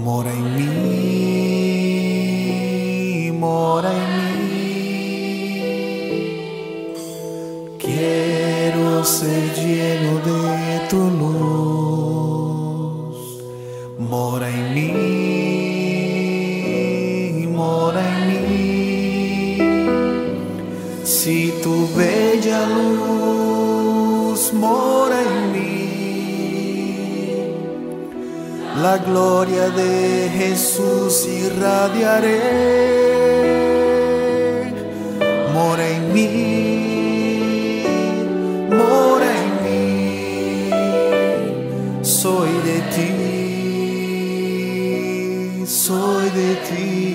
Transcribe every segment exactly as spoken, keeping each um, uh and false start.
Mora en mí, mora en mí. Quiero ser lleno de tu luz. Mora en mí, mora en mí. Si tu bella luz mora en mí, la gloria de Jesús irradiaré. Mora en mí, mora en mí. Soy de ti, soy de ti.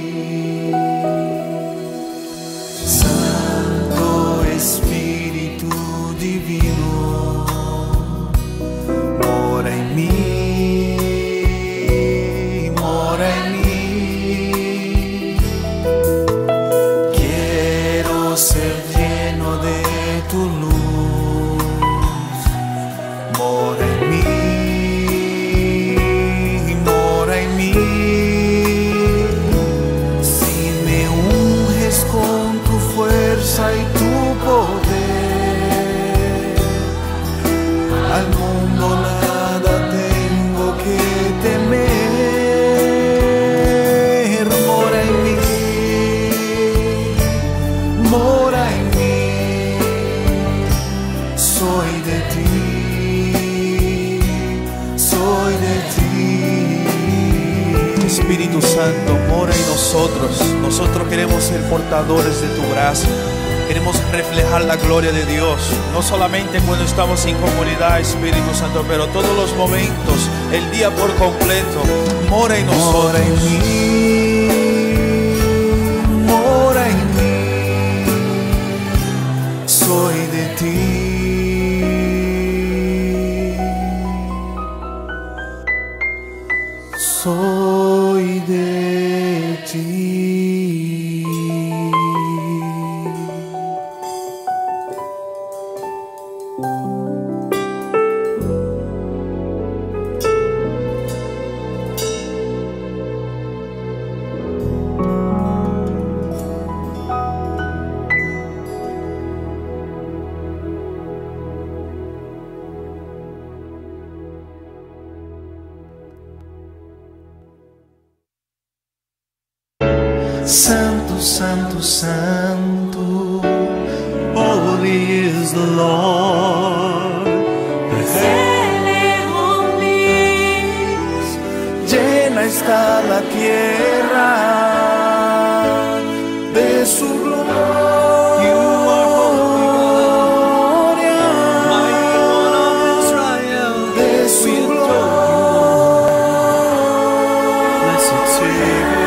Santo Espíritu Divino, mora en mí. Ser lleno de tu luz. Mora en mí, mora en mí. Si me unges con tu fuerza y tu poder, al mundo nada tengo que temer. Mora en mí, mora en mí, soy de ti, soy de ti. Espíritu Santo, mora en nosotros. Nosotros queremos ser portadores de tu gracia. Queremos reflejar la gloria de Dios, no solamente cuando estamos en comunidad, Espíritu Santo, pero todos los momentos, el día por completo. Mora en nosotros. Mora en mí, mora en mí. Soy de ti, soy de ti. Santo, Santo, Santo, holy is the Lord. Llena está la tierra de su gloria. You are holy, mighty one of Israel, de su gloria. Blessed Savior,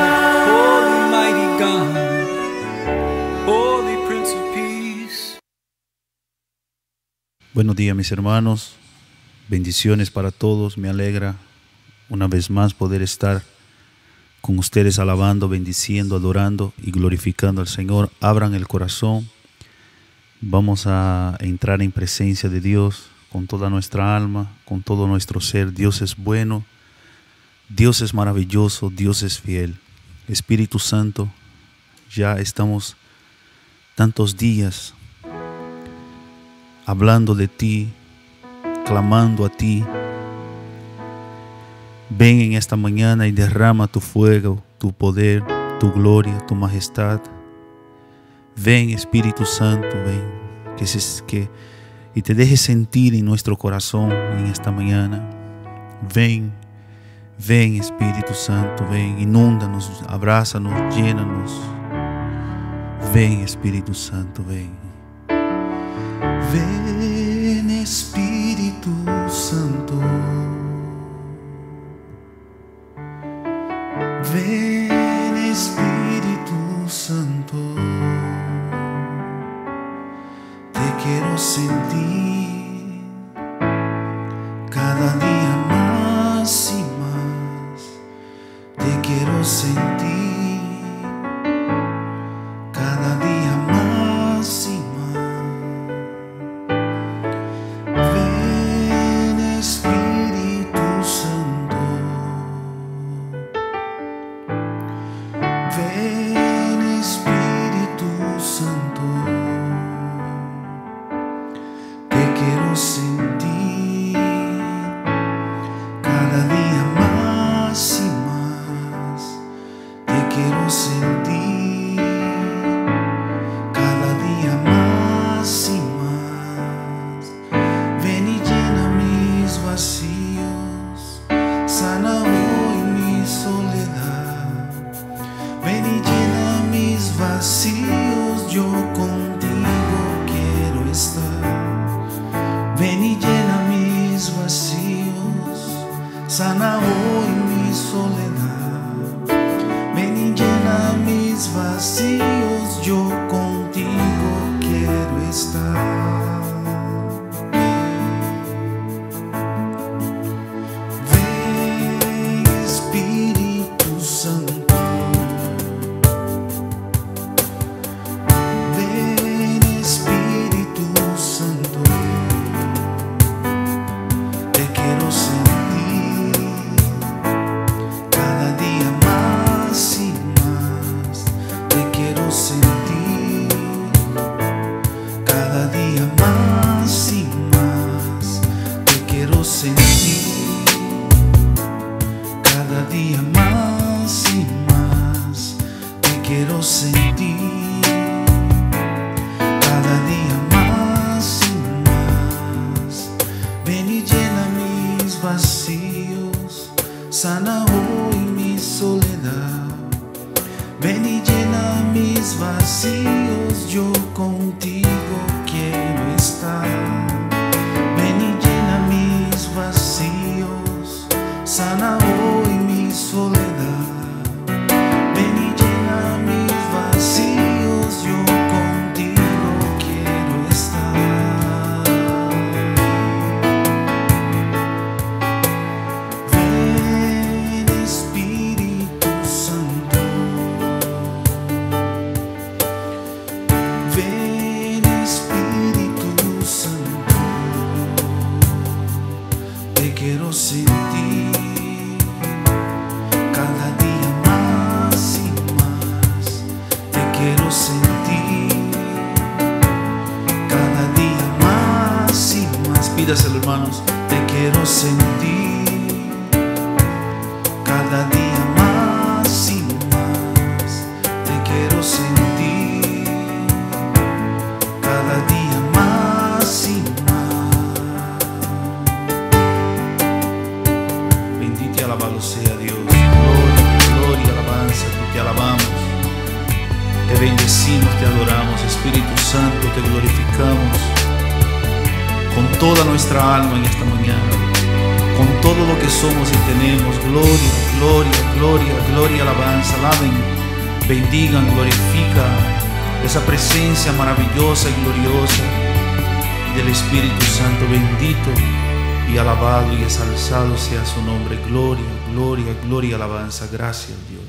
buenos días, mis hermanos, bendiciones para todos. Me alegra una vez más poder estar con ustedes alabando, bendiciendo, adorando y glorificando al Señor. Abran el corazón, vamos a entrar en presencia de Dios con toda nuestra alma, con todo nuestro ser. Dios es bueno, Dios es maravilloso, Dios es fiel. Espíritu Santo, ya estamos tantos días hablando de ti, clamando a ti. Ven en esta mañana y derrama tu fuego, tu poder, tu gloria, tu majestad. Ven, Espíritu Santo, ven, que, se, que y te dejes sentir en nuestro corazón en esta mañana. Ven, ven, Espíritu Santo, ven, inúndanos, abrázanos, llénanos. Ven, Espíritu Santo, ven. Ven, Espíritu Santo. Ven, Espíritu Santo. Te quiero sentir cada día más y más. Te quiero sentir cada día más y más. Ven, Espíritu Santo. Cada día más y más te quiero sentir. Cada día más y más. Ven y llena mis vacíos. Sana hoy mi soledad. Ven y llena mis vacíos. Yo contigo quiero estar. Ven y llena mis vacíos. Sana hoy mi soledad. Ven y llena mis vacíos. Yo contigo quiero estar. Ven, Espíritu Santo. Ven, Espíritu Santo. Te quiero sentir. Cada día más y más te quiero sentir. Cada día más y más. Pídaselo, hermanos. Te quiero sentir. Cada día más y más te quiero sentir. Cada día más y más. Bendito y alabado sea Dios. Gloria, alabanza, te alabamos, te bendecimos, te adoramos, Espíritu Santo, te glorificamos con toda nuestra alma en esta mañana, con todo lo que somos y tenemos. Gloria, gloria, gloria, gloria, alabanza, alaben, bendigan, glorifican esa presencia maravillosa y gloriosa del Espíritu Santo. Bendito y alabado y exalzado sea su nombre. Gloria, gloria, gloria, alabanza. Gracias, Dios.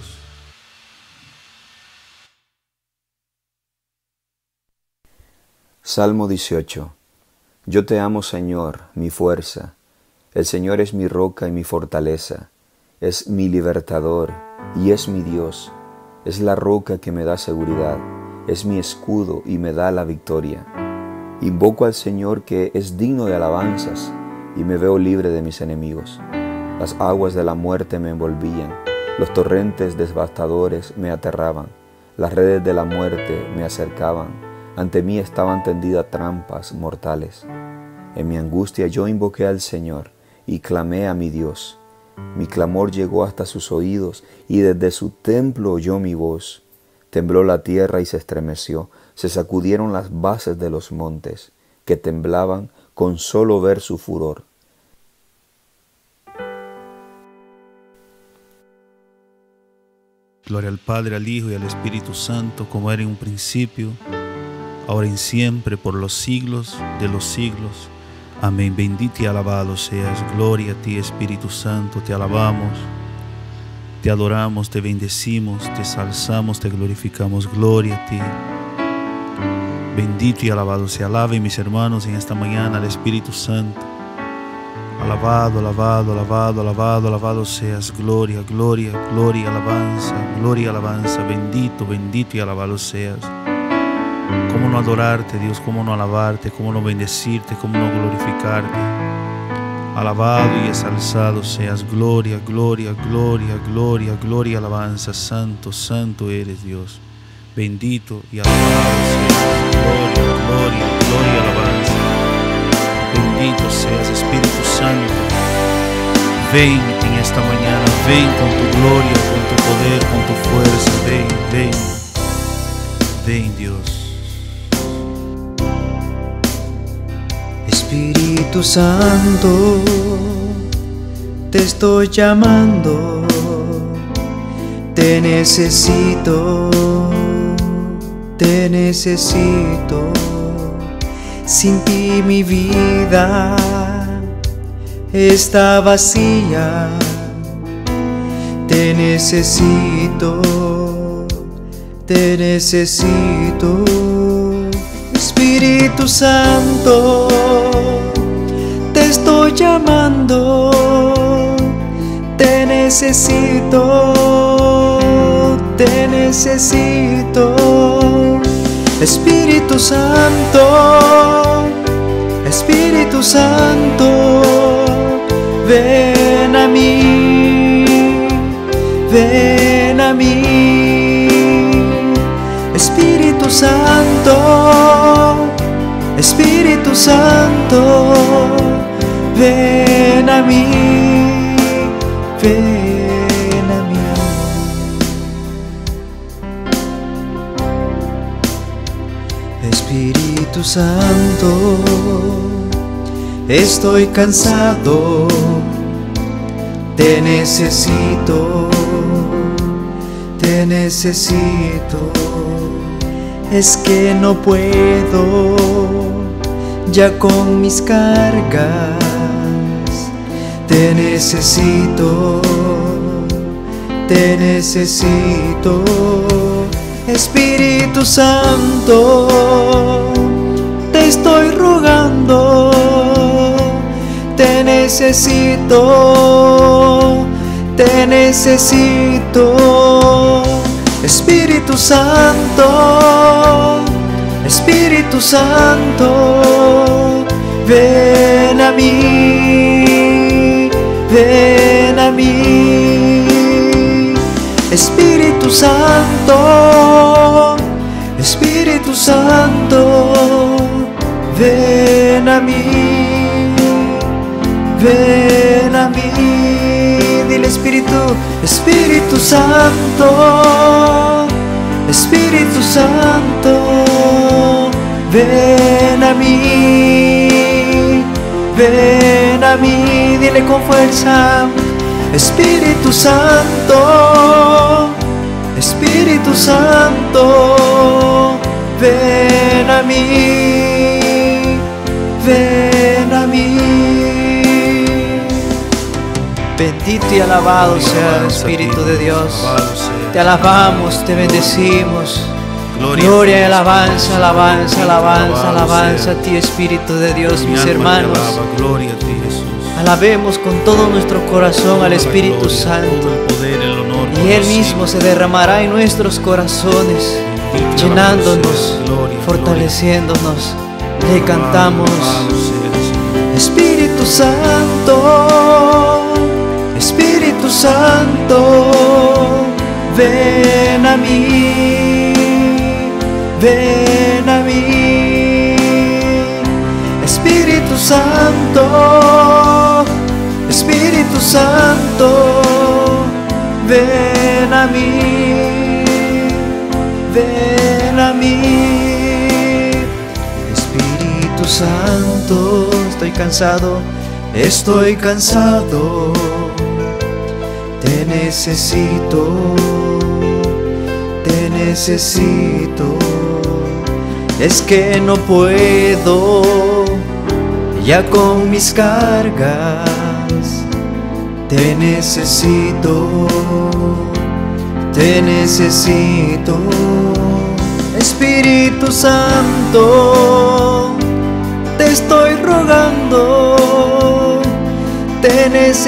Salmo dieciocho. Yo te amo, Señor, mi fuerza. El Señor es mi roca y mi fortaleza. Es mi libertador y es mi Dios. Es la roca que me da seguridad. Es mi escudo y me da la victoria. Invoco al Señor, que es digno de alabanzas, y me veo libre de mis enemigos. Las aguas de la muerte me envolvían, los torrentes devastadores me aterraban, las redes de la muerte me acercaban, ante mí estaban tendidas trampas mortales. En mi angustia yo invoqué al Señor y clamé a mi Dios. Mi clamor llegó hasta sus oídos, y desde su templo oyó mi voz. Tembló la tierra y se estremeció, se sacudieron las bases de los montes, que temblaban con solo ver su furor. Gloria al Padre, al Hijo y al Espíritu Santo, como era en un principio, ahora y siempre, por los siglos de los siglos. Amén. Bendito y alabado seas. Gloria a ti, Espíritu Santo. Te alabamos, te adoramos, te bendecimos, te exalzamos, te glorificamos. Gloria a ti. Bendito y alabado sea. Alaben, mis hermanos, en esta mañana al Espíritu Santo. Alabado, alabado, alabado, alabado, alabado seas. Gloria, gloria, gloria, alabanza, gloria, alabanza. Bendito, bendito y alabado seas. Cómo no adorarte, Dios, cómo no alabarte, cómo no bendecirte, cómo no glorificarte. Alabado y exalzado seas. Gloria, gloria, gloria, gloria, gloria, alabanza. Santo, santo eres, Dios. Bendito y alabado seas. Gloria, gloria, gloria, alabanza. Bendito seas, Espíritu Santo. Ven en esta mañana, ven con tu gloria, con tu poder, con tu fuerza. Ven, ven, ven, Dios. Espíritu Santo, te estoy llamando, te necesito, te necesito. Sin ti mi vida está vacía. Te necesito, te necesito. Espíritu Santo, te estoy llamando, te necesito, te necesito. Espíritu Santo, Espíritu Santo, ven a mí, ven a mí. Espíritu Santo, Espíritu Santo, ven a mí, ven a mí. Espíritu Santo, estoy cansado, te necesito, te necesito. Es que no puedo ya con mis cargas, te necesito, te necesito. Espíritu Santo, te estoy rogando, te necesito, te necesito. Espíritu Santo, Espíritu Santo, ven a mí, ven a mí. Espíritu Santo, Espíritu Santo, ven a mí, ven a mí. Dile Espíritu, Espíritu Santo, Espíritu Santo, ven a mí, ven a mí. Dile con fuerza, Espíritu Santo, Espíritu Santo, ven a mí, ven a mí. Bendito y alabado sea el Espíritu de Dios. Te alabamos, te bendecimos. Gloria y alabanza, alabanza, alabanza, alabanza a ti, Espíritu de Dios, mis hermanos. Gloria a ti, Jesús. Alabemos con todo nuestro corazón al Espíritu Santo, y Él mismo se derramará en nuestros corazones, llenándonos, fortaleciéndonos. Le cantamos: Espíritu Santo, Espíritu Santo, ven a mí, ven a mí. Espíritu Santo, Espíritu Santo, ven a mí, ven a mí. Espíritu Santo, estoy cansado, estoy cansado, te necesito, te necesito. Es que no puedo ya con mis cargas, te necesito, te necesito. Espíritu Santo, te estoy rogando, te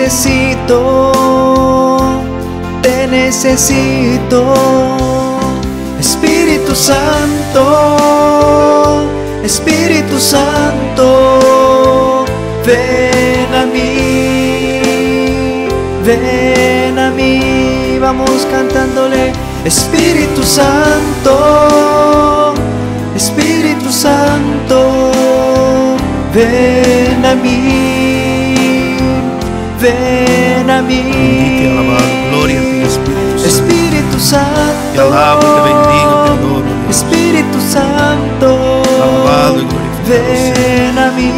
necesito, te necesito. Espíritu Santo, Espíritu Santo, ven a mí, ven a mí. Vamos cantándole: Espíritu Santo, Espíritu Santo, ven a mí, ven a mí. Te alabado, gloria a ti, Espíritu Santo. Espíritu Santo, te alabo, te bendigo, te adoro, Dios. Espíritu Santo, alabado y glorificado ven a mí,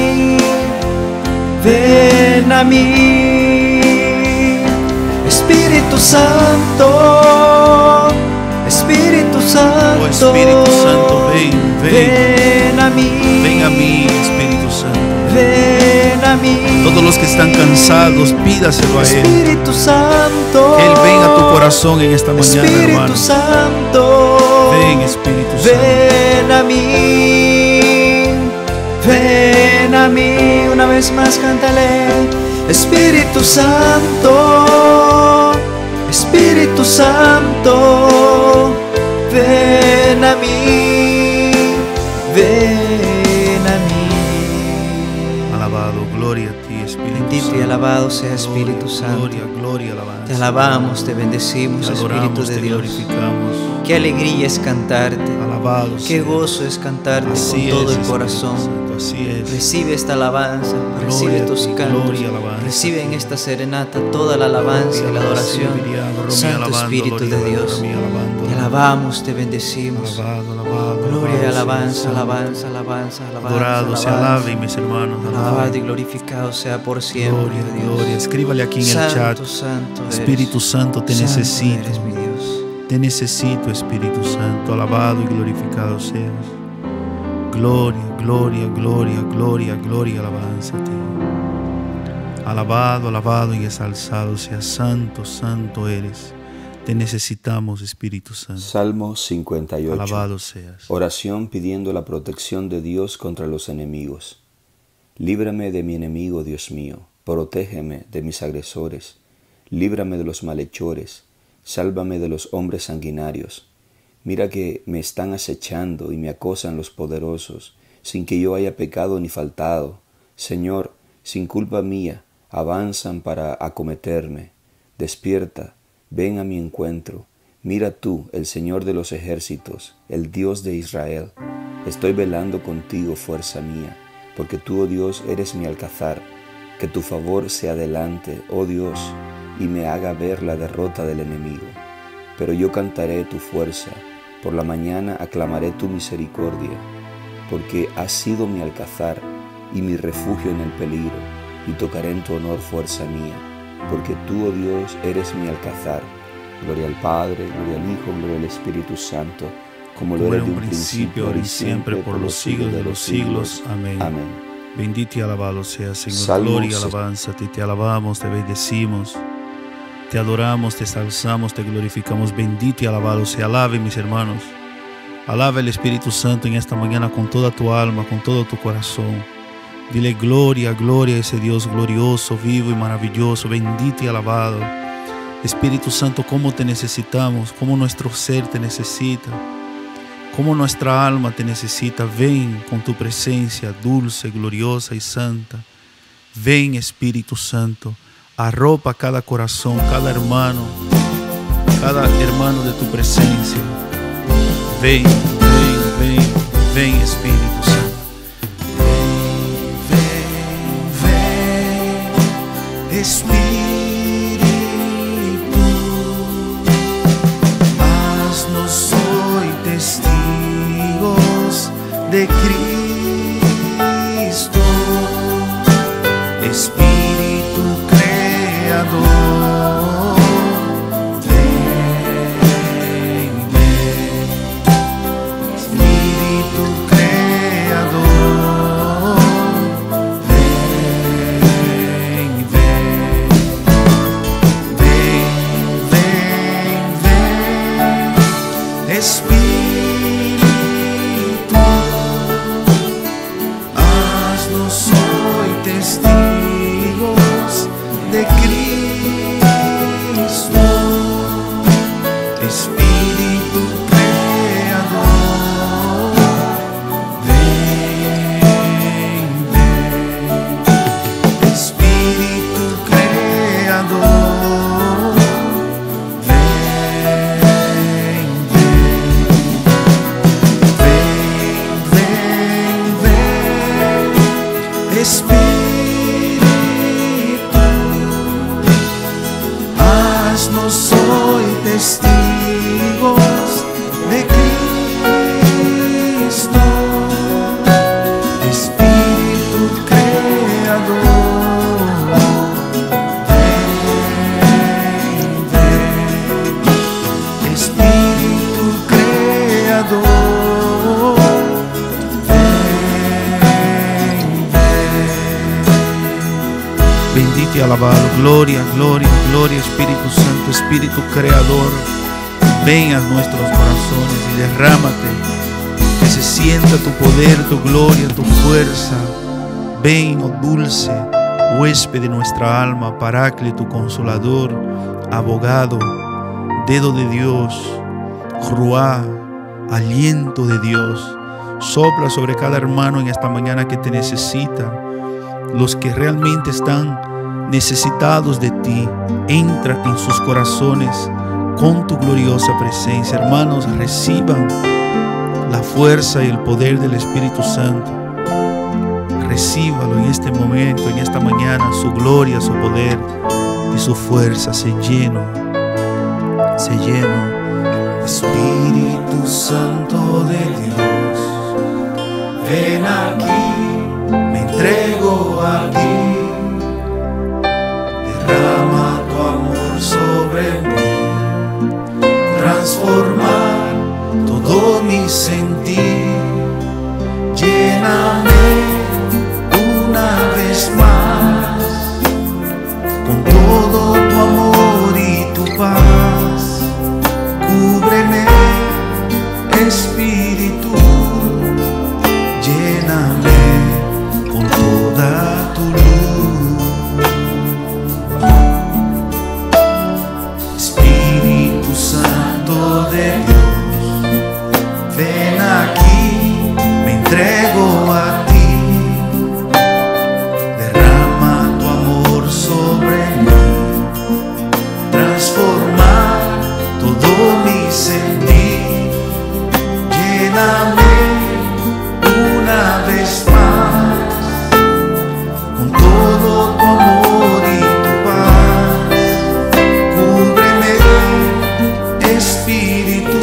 ven a mí. Espíritu Santo, Espíritu Santo, oh, Espíritu Santo, ven, ven, ven a mí, ven a mí, Espíritu Santo, ven a mí. Todos los que están cansados, pídaselo a Él. Espíritu Santo, que Él venga a tu corazón en esta mañana, Espíritu hermano. Santo, ven, Espíritu Santo, ven a mí, ven a mí. Una vez más cántale: Espíritu Santo, Espíritu Santo, ven a mí, ven a mí. Alabado, gloria a ti, Espíritu Bendito y Santo. alabado sea Espíritu Santo. Gloria, gloria, alabanza. Te alabamos, te bendecimos, Te Espíritu adoramos, de te Dios. glorificamos. Qué alegría es cantarte. Alabado Qué sea. gozo es cantarte Así con todo es, el Espíritu corazón. Santo, así es. Recibe esta alabanza, recibe Gloria a tus ti, cantos, gloria, alabanza. recibe en esta serenata toda la alabanza y la adoración. Santo Espíritu de Dios, te alabamos, te bendecimos. Alabado, alabado, Gloria y alabado sea alabanza, Santo. alabanza, alabanza, alabanza. Adorado se alabanza. alabe, mis hermanos. Alabado Alabe. y glorificado sea por siempre, Gloria, oh Dios. gloria. Escríbale aquí en el Santo, chat. santo eres. Espíritu Santo, te Santo necesito. eres mi Dios. Te necesito, Espíritu Santo. Alabado y glorificado seas. Gloria, gloria, gloria, gloria, gloria, alabanza a ti. Alabado, alabado y exalzado seas. Santo, santo eres. Te necesitamos, Espíritu Santo. Salmo cincuenta y ocho. Alabado seas. Oración pidiendo la protección de Dios contra los enemigos. Líbrame de mi enemigo, Dios mío. Protégeme de mis agresores. Líbrame de los malhechores. Sálvame de los hombres sanguinarios. Mira que me están acechando y me acosan los poderosos, sin que yo haya pecado ni faltado. Señor, sin culpa mía, avanzan para acometerme. Despierta, ven a mi encuentro. Mira tú, el Señor de los ejércitos, el Dios de Israel. Estoy velando contigo, fuerza mía, porque tú, oh Dios, eres mi alcázar. Que tu favor sea delante, oh Dios, y me haga ver la derrota del enemigo. Pero yo cantaré tu fuerza, por la mañana aclamaré tu misericordia, porque has sido mi alcázar y mi refugio en el peligro, y tocaré en tu honor, fuerza mía, porque tú, oh Dios, eres mi alcázar. Gloria al Padre, gloria al Hijo, gloria al Espíritu Santo, como lo Como era en de un un principio, ahora y siempre, por los siglos de los siglos. Amén. Amén. Bendito y alabado sea, Señor. Salmo Gloria y ses- alabanza a ti. Te alabamos, te bendecimos, te adoramos, te exalzamos, te glorificamos. Bendito y alabado sea. Alabe, mis hermanos. Alaba el Espíritu Santo en esta mañana con toda tu alma, con todo tu corazón. Dile gloria, gloria a ese Dios glorioso, vivo y maravilloso. Bendito y alabado. Espíritu Santo, cómo te necesitamos, cómo nuestro ser te necesita. Como nuestra alma te necesita. Ven con tu presencia dulce, gloriosa y santa. Ven, Espíritu Santo, arropa cada corazón, cada hermano, cada hermano de tu presencia. Ven, ven, ven, ven, Espíritu Santo. Ven, ven, Espíritu, haznos hoy testigos de Cristo, Espíritu Creador. Ven, ven, Espíritu Creador. Ven, ven, ven, ven, ven, Espíritu, haznos hoy testigos de Cristo, Espíritu Creador. Ven, ven, Espíritu Creador. Ven, ven, ven, ven, Espíritu, haznos hoy testigos de Cristo, Espíritu Creador. Ven, ven, Espíritu Creador. Ven, ven. Bendito y alabado. Gloria, gloria, gloria, Espíritu Santo, Espíritu Creador. Ven a nuestros corazones y derrámate. Que se sienta tu poder, tu gloria, tu fuerza. Ven, oh dulce huésped de nuestra alma, Paráclito, Consolador, Abogado, Dedo de Dios, Ruá, aliento de Dios. Sopla sobre cada hermano en esta mañana que te necesita. Los que realmente están necesitados de ti. Entra en sus corazones con tu gloriosa presencia. Hermanos, reciban la fuerza y el poder del Espíritu Santo. Recíbalo en este momento, en esta mañana, su gloria, su poder y su fuerza. Se lleno, se lleno. Espíritu Santo de Dios, ven aquí, me entrego a ti. Derrama tu amor sobre mí, transformar todo mi sentir. Lléname una vez más con todo tu amor y tu paz. Cúbreme, Espíritu, lléname con toda tu luz. Espíritu Santo de Dios, ven aquí, me entrego a ti. Derrama tu amor sobre mí, transformar todo mi sentir. Lléname una vez más con todo tu amor y tu paz. Cúbreme, Espíritu,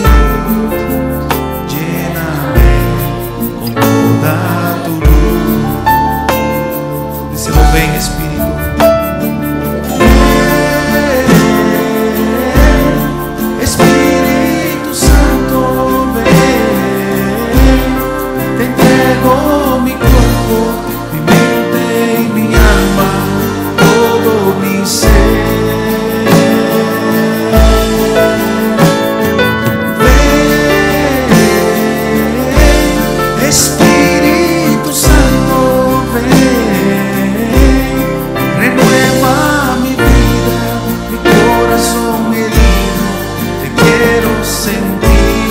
lléname con toda tu luz. Díselo, ven, Espíritu. Espíritu Santo, ven, te entrego mi cuerpo, mi mente y mi alma, todo mi ser. Ven, Espíritu Santo, ven, renueva mi vida, mi corazón herido, te quiero sentir.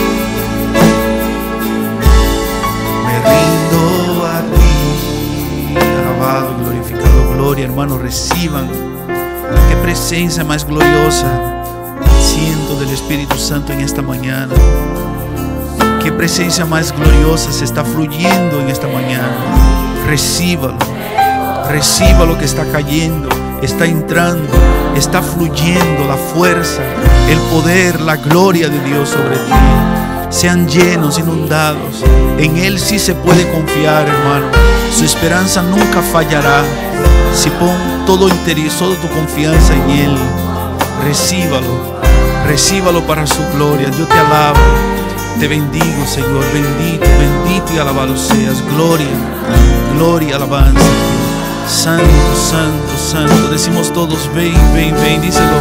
Me rindo a ti. Alabado, glorificado, gloria. Hermanos, reciban. Qué presencia más gloriosa siento del Espíritu Santo en esta mañana. Qué presencia más gloriosa se está fluyendo en esta mañana. Recíbalo. Reciba lo que está cayendo, está entrando, está fluyendo la fuerza, el poder, la gloria de Dios sobre ti. Sean llenos, inundados. En Él sí se puede confiar, hermano. Su esperanza nunca fallará. Si pon todo interior, toda tu confianza en Él, recíbalo, recíbalo para su gloria. Yo te alabo, te bendigo, Señor. Bendito, bendito y alabado seas. Gloria, gloria, alabanza. Santo, santo, santo. Decimos todos, ven, ven, ven. Díselo.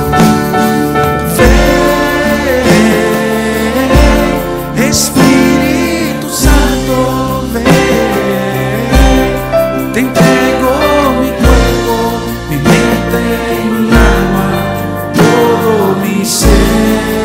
Ven, Espíritu Santo, ven. Te entrego mi cuerpo, mi mente y mi alma, todo mi ser.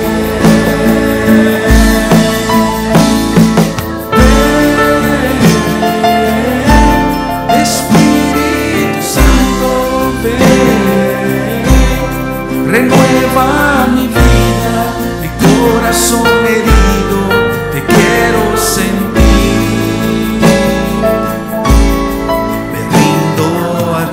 Renueva mi vida, mi corazón herido, te quiero sentir. Me rindo a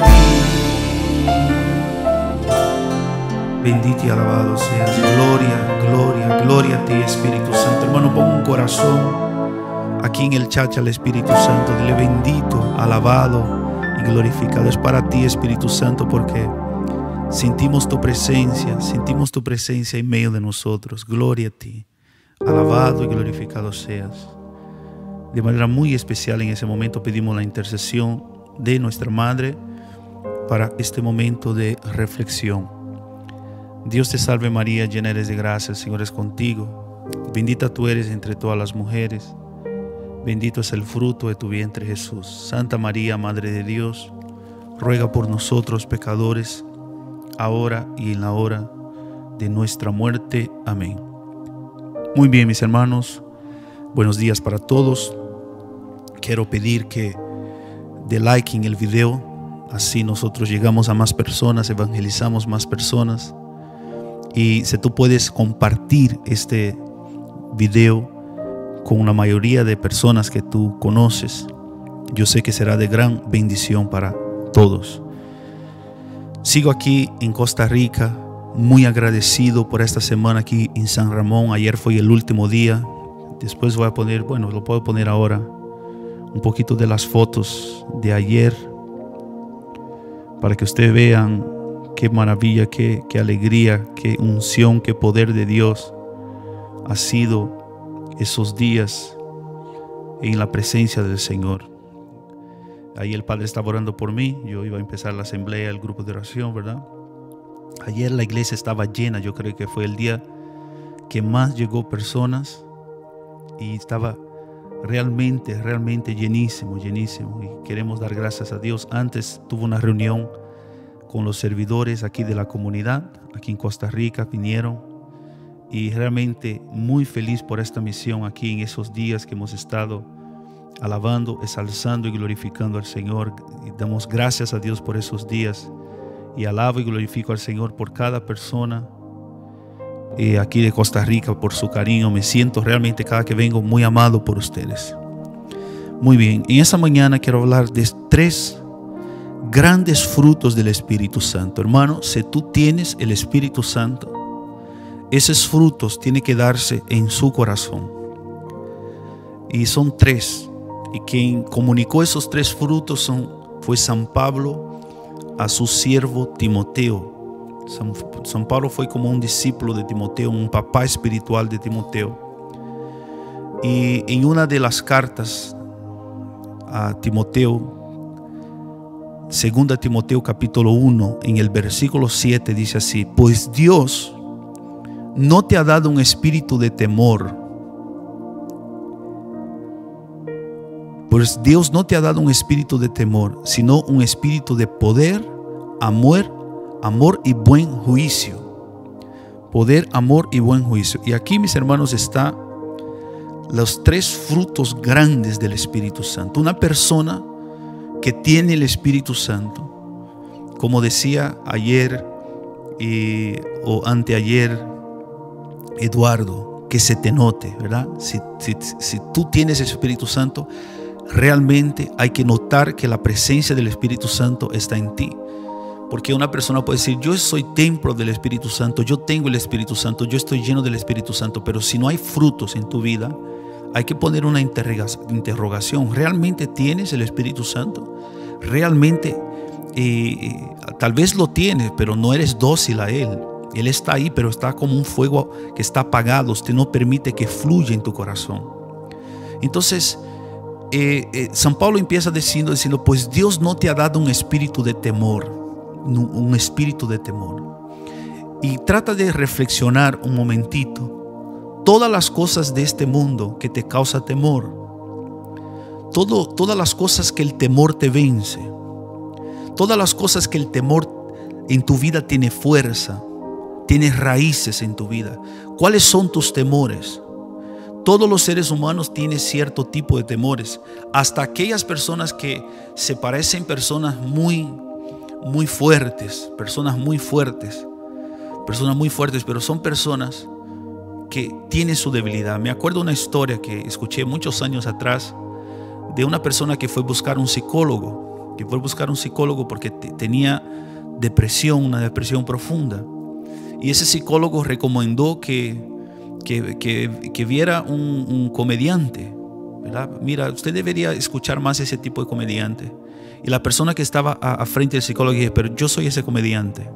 ti. Bendito y alabado seas. Gloria, gloria, gloria a ti, Espíritu Santo. Hermano, pon un corazón aquí en el chat al Espíritu Santo. Dile bendito, alabado y glorificado. Es para ti, Espíritu Santo, porque sentimos tu presencia, sentimos tu presencia en medio de nosotros. Gloria a ti. Alabado y glorificado seas. De manera muy especial en ese momento pedimos la intercesión de nuestra Madre para este momento de reflexión. Dios te salve María, llena eres de gracia, el Señor es contigo. Bendita tú eres entre todas las mujeres. Bendito es el fruto de tu vientre Jesús. Santa María, Madre de Dios, ruega por nosotros pecadores, ahora y en la hora de nuestra muerte. Amén. Muy bien, mis hermanos, buenos días para todos. Quiero pedir que dé like en el video, Así nosotros llegamos a más personas, evangelizamos más personas. Y si tú puedes compartir este video con la mayoría de personas que tú conoces, yo sé que será de gran bendición para todos. Sigo aquí en Costa Rica, muy agradecido por esta semana aquí en San Ramón. Ayer fue el último día. Después voy a poner, bueno, lo puedo poner ahora, un poquito de las fotos de ayer, para que ustedes vean qué maravilla, qué, qué alegría, qué unción, qué poder de Dios ha sido esos días en la presencia del Señor. Ahí el Padre estaba orando por mí. Yo iba a empezar la asamblea, el grupo de oración, ¿verdad? Ayer la iglesia estaba llena. Yo creo que fue el día que más llegó personas y estaba realmente, realmente llenísimo, llenísimo. Y queremos dar gracias a Dios. Antes tuve una reunión con los servidores aquí de la comunidad, aquí en Costa Rica, vinieron. Y realmente muy feliz por esta misión aquí en esos días que hemos estado alabando, exalzando y glorificando al Señor. Y damos gracias a Dios por esos días. Y alabo y glorifico al Señor por cada persona eh, aquí de Costa Rica, por su cariño. Me siento realmente cada que vengo muy amado por ustedes. Muy bien, en esta mañana quiero hablar de tres grandes frutos del Espíritu Santo. Hermano, si tú tienes el Espíritu Santo, esos frutos tienen que darse en su corazón. Y son tres. Y quien comunicó esos tres frutos son, fue San Pablo a su siervo Timoteo. San, San Pablo fue como un discípulo de Timoteo, un papá espiritual de Timoteo. Y en una de las cartas a Timoteo, segunda Timoteo capítulo uno, en el versículo siete dice así: pues Dios no te ha dado un espíritu de temor. Pues Dios no te ha dado un espíritu de temor, sino un espíritu de poder, amor, amor y buen juicio. Poder, amor y buen juicio. Y aquí, mis hermanos, están los tres frutos grandes del Espíritu Santo. Una persona que tiene el Espíritu Santo, como decía ayer eh, o anteayer Eduardo, que se te note, ¿verdad? Si, si, si tú tienes el Espíritu Santo, realmente hay que notar que la presencia del Espíritu Santo está en ti. Porque una persona puede decir: yo soy templo del Espíritu Santo, yo tengo el Espíritu Santo, yo estoy lleno del Espíritu Santo. Pero si no hay frutos en tu vida, hay que poner una interrogación. ¿Realmente tienes el Espíritu Santo? ¿Realmente eh, tal vez lo tienes, pero no eres dócil a Él? Él está ahí, pero está como un fuego que está apagado. Usted no permite que fluya en tu corazón. Entonces Eh, eh, San Pablo empieza diciendo, diciendo, pues Dios no te ha dado un espíritu de temor, un espíritu de temor. Y trata de reflexionar un momentito. Todas las cosas de este mundo que te causa temor, todo, todas las cosas que el temor te vence, todas las cosas que el temor en tu vida tiene fuerza, tiene raíces en tu vida. ¿Cuáles son tus temores? Todos los seres humanos tienen cierto tipo de temores, hasta aquellas personas que se parecen personas muy, muy fuertes, personas muy fuertes, personas muy fuertes, pero son personas que tienen su debilidad. Me acuerdo una historia que escuché muchos años atrás de una persona que fue a buscar un psicólogo, que fue a buscar un psicólogo porque tenía depresión, una depresión profunda, y ese psicólogo recomendó que Que, que, que viera un, un comediante, ¿verdad? Mira, usted debería escuchar más ese tipo de comediante. Y la persona que estaba a, a frente del psicólogo dice: pero yo soy ese comediante.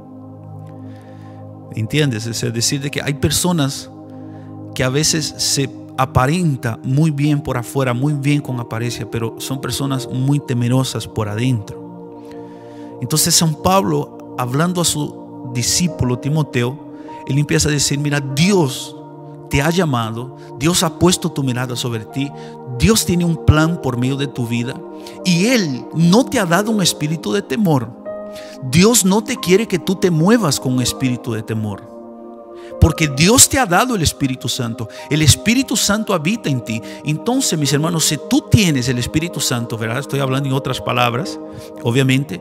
¿Entiendes? Es decir, de que hay personas que a veces se aparenta muy bien por afuera, muy bien con apariencia, pero son personas muy temerosas por adentro. Entonces San Pablo, hablando a su discípulo Timoteo, él empieza a decir: mira, Dios te ha llamado, Dios ha puesto tu mirada sobre ti, Dios tiene un plan por medio de tu vida, y Él no te ha dado un espíritu de temor. Dios no te quiere que tú te muevas con un espíritu de temor, porque Dios te ha dado el Espíritu Santo. El Espíritu Santo habita en ti. Entonces, mis hermanos, si tú tienes el Espíritu Santo, ¿verdad? Estoy hablando en otras palabras, obviamente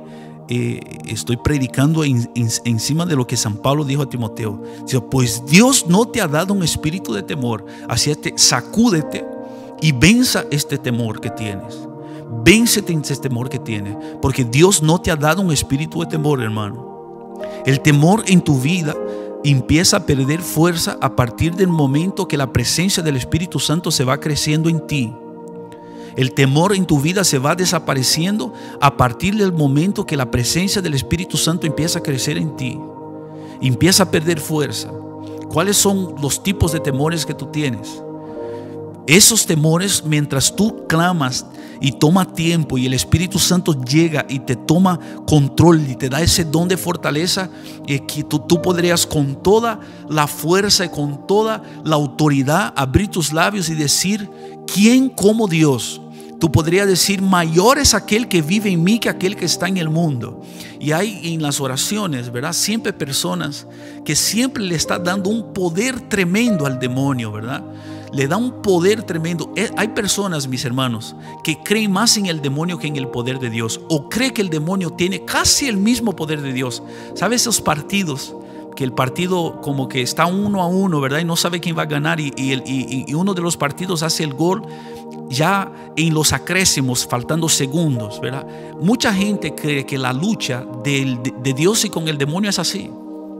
eh, estoy predicando en, en, encima de lo que San Pablo dijo a Timoteo. Dice, pues Dios no te ha dado un espíritu de temor, así que sacúdete y venza este temor que tienes. Véncete en este temor que tienes, porque Dios no te ha dado un espíritu de temor, hermano. El temor en tu vida empieza a perder fuerza a partir del momento que la presencia del Espíritu Santo se va creciendo en ti. El temor en tu vida se va desapareciendo a partir del momento que la presencia del Espíritu Santo empieza a crecer en ti. Empieza a perder fuerza. ¿Cuáles son los tipos de temores que tú tienes? Esos temores, mientras tú clamas y toma tiempo y el Espíritu Santo llega y te toma control y te da ese don de fortaleza, eh, que tú, tú podrías con toda la fuerza y con toda la autoridad abrir tus labios y decir: ¿quién como Dios? Tú podrías decir: mayor es aquel que vive en mí que aquel que está en el mundo. Y hay en las oraciones, ¿verdad?, siempre personas que siempre le están dando un poder tremendo al demonio, ¿verdad? Le da un poder tremendo. Hay personas, mis hermanos, que creen más en el demonio que en el poder de Dios, o creen que el demonio tiene casi el mismo poder de Dios. ¿Sabes esos partidos? Que el partido como que está uno a uno, ¿verdad? Y no sabe quién va a ganar, y, y, el, y, y uno de los partidos hace el gol ya en los acrécimos, faltando segundos, ¿verdad? Mucha gente cree que la lucha de, de, de Dios y con el demonio es así.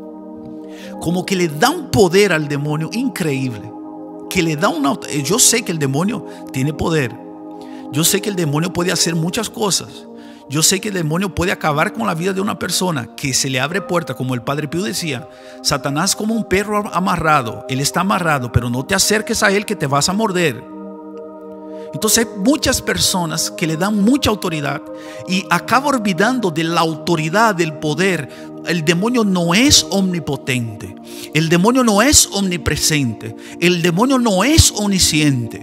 Como que le da un poder al demonio increíble. Que le da una... Yo sé que el demonio tiene poder. Yo sé que el demonio puede hacer muchas cosas. Yo sé que el demonio puede acabar con la vida de una persona, que se le abre puerta, como el Padre Pío decía: Satanás como un perro amarrado, él está amarrado, pero no te acerques a él que te vas a morder. Entonces hay muchas personas que le dan mucha autoridad y acaban olvidando de la autoridad, del poder. El demonio no es omnipotente, el demonio no es omnipresente, el demonio no es omnisciente.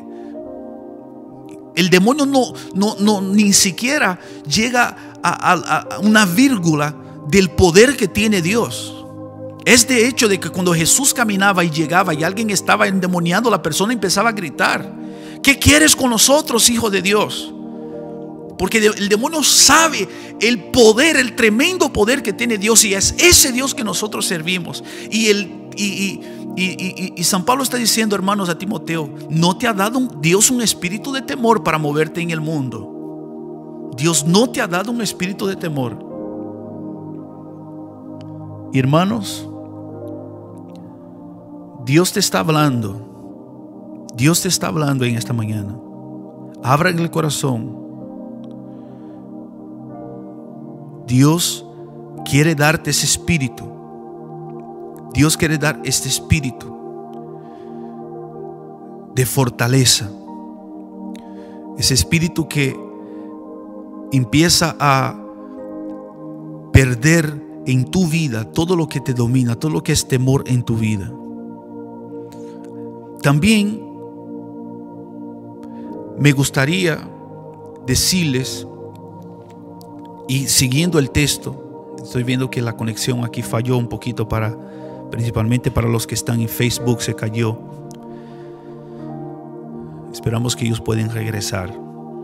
El demonio no, no, no ni siquiera llega a, a, a una vírgula del poder que tiene Dios. Es de hecho de que cuando Jesús caminaba y llegaba y alguien estaba endemoniado, la persona empezaba a gritar: ¿qué quieres con nosotros, hijo de Dios? Porque el demonio sabe el poder, el tremendo poder que tiene Dios, y es ese Dios que nosotros servimos. Y, el, y, y, y, y, y San Pablo está diciendo, hermanos, a Timoteo: no te ha dado un, Dios un espíritu de temor para moverte en el mundo. Dios no te ha dado un espíritu de temor. Y hermanos, Dios te está hablando. Dios te está hablando en esta mañana. Abran el corazón. Dios quiere darte ese espíritu. Dios quiere dar este espíritu de fortaleza. Ese espíritu que empieza a perder en tu vida todo lo que te domina, todo lo que es temor en tu vida. También me gustaría decirles, y siguiendo el texto, estoy viendo que la conexión aquí falló un poquito, para, principalmente para los que están en Facebook, se cayó. Esperamos que ellos puedan regresar.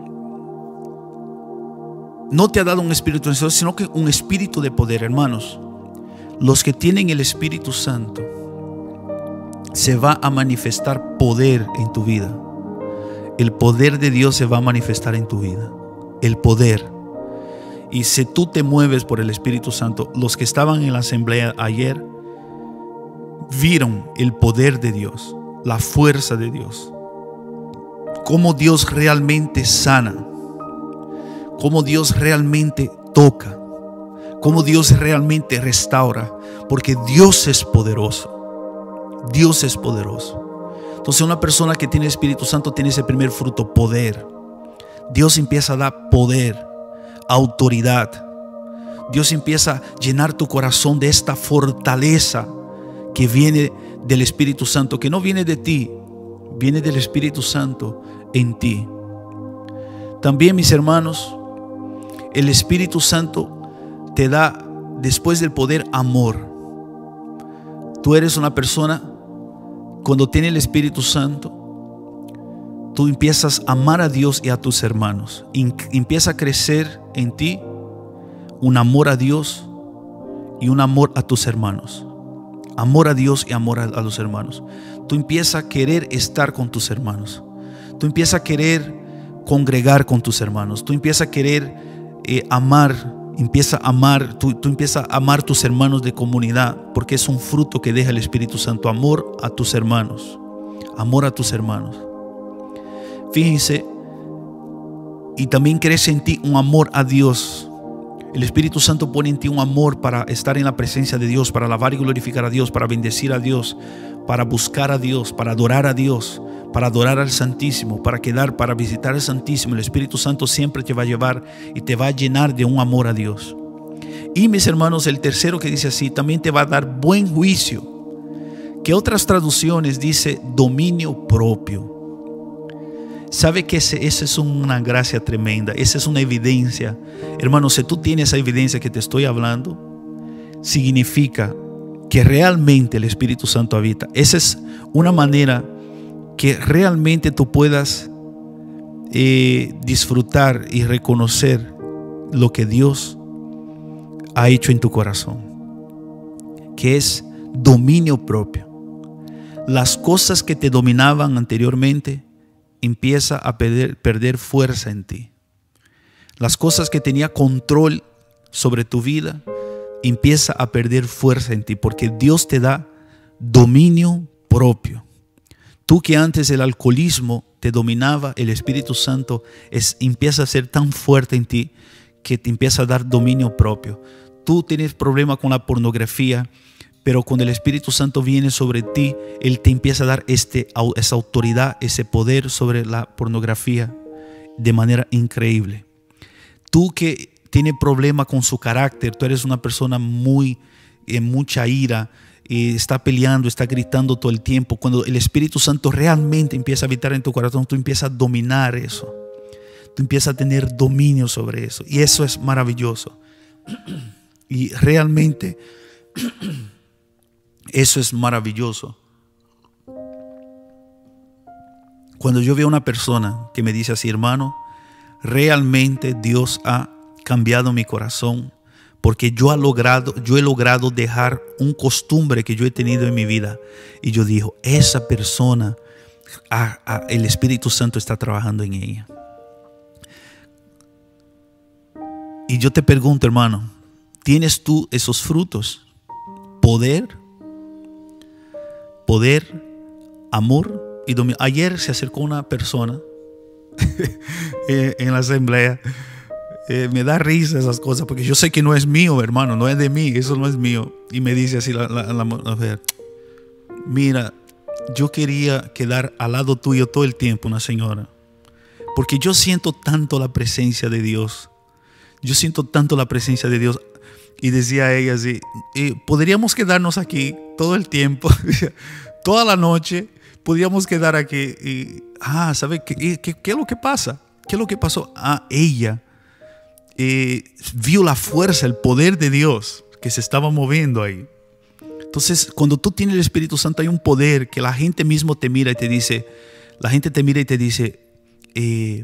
No te ha dado un espíritu de temor, sino que un espíritu de poder, hermanos. Los que tienen el Espíritu Santo, se va a manifestar poder en tu vida. El poder de Dios se va a manifestar en tu vida. El poder. Y si tú te mueves por el Espíritu Santo, los que estaban en la asamblea ayer vieron el poder de Dios, la fuerza de Dios, cómo Dios realmente sana, cómo Dios realmente toca, cómo Dios realmente restaura, porque Dios es poderoso. Dios es poderoso. Entonces, una persona que tiene Espíritu Santo tiene ese primer fruto, poder. Dios empieza a dar poder, autoridad. Dios empieza a llenar tu corazón de esta fortaleza que viene del Espíritu Santo, que no viene de ti, viene del Espíritu Santo en ti. También, mis hermanos, el Espíritu Santo te da, después del poder, amor. Tú eres una persona, cuando tienes el Espíritu Santo, tú empiezas a amar a Dios y a tus hermanos. Empieza a crecer en ti un amor a Dios y un amor a tus hermanos. Amor a Dios y amor a, a los hermanos. Tú empiezas a querer estar con tus hermanos. Tú empiezas a querer congregar con tus hermanos. Tú empiezas a querer eh, amar. Empieza a amar, tú, tú empiezas a amar tus hermanos de comunidad, porque es un fruto que deja el Espíritu Santo. Amor a tus hermanos. Amor a tus hermanos. Fíjense, y también crece en ti un amor a Dios. El Espíritu Santo pone en ti un amor para estar en la presencia de Dios, para alabar y glorificar a Dios, para bendecir a Dios, para buscar a Dios, para adorar a Dios, para adorar al Santísimo, para quedar, para visitar al Santísimo. El Espíritu Santo siempre te va a llevar y te va a llenar de un amor a Dios. Y mis hermanos, el tercero que dice así, también te va a dar buen juicio, que otras traducciones dice dominio propio. ¿Sabe que esa ese es una gracia tremenda? Esa es una evidencia. Hermano, si tú tienes esa evidencia que te estoy hablando, significa que realmente el Espíritu Santo habita. Esa es una manera que realmente tú puedas eh, disfrutar y reconocer lo que Dios ha hecho en tu corazón, que es dominio propio. Las cosas que te dominaban anteriormente empieza a perder, perder fuerza en ti. Las cosas que tenía control sobre tu vida empieza a perder fuerza en ti, porque Dios te da dominio propio. Tú que antes el alcoholismo te dominaba, el Espíritu Santo es, empieza a ser tan fuerte en ti que te empieza a dar dominio propio. Tú tienes problema con la pornografía, pero cuando el Espíritu Santo viene sobre ti, Él te empieza a dar este, esa autoridad, ese poder sobre la pornografía de manera increíble. Tú que tienes problema con su carácter, tú eres una persona muy, en mucha ira, y está peleando, está gritando todo el tiempo. Cuando el Espíritu Santo realmente empieza a habitar en tu corazón, tú empiezas a dominar eso. Tú empiezas a tener dominio sobre eso. Y eso es maravilloso. Y realmente eso es maravilloso. Cuando yo veo a una persona que me dice así, hermano, realmente Dios ha cambiado mi corazón, porque yo, ha logrado, yo he logrado dejar un costumbre que yo he tenido en mi vida. Y yo digo, esa persona, ah, ah, el Espíritu Santo está trabajando en ella. Y yo te pregunto, hermano, ¿tienes tú esos frutos? Poder, poder, amor y dominio. Ayer se acercó una persona en la asamblea. Eh, me da risa esas cosas, porque yo sé que no es mío, hermano, no es de mí, eso no es mío. Y me dice así la, la, la mujer, mira, yo quería quedar al lado tuyo todo el tiempo, una señora, porque yo siento tanto la presencia de Dios. Yo siento tanto la presencia de Dios. Y decía ella así, eh, podríamos quedarnos aquí todo el tiempo, toda la noche, podríamos quedar aquí. Y, ah, ¿sabe qué, qué, qué es lo que pasa? ¿Qué es lo que pasó? Ah, ella Eh, vio la fuerza, el poder de Dios que se estaba moviendo ahí. Entonces, cuando tú tienes el Espíritu Santo, hay un poder que la gente mismo te mira y te dice, la gente te mira y te dice, eh,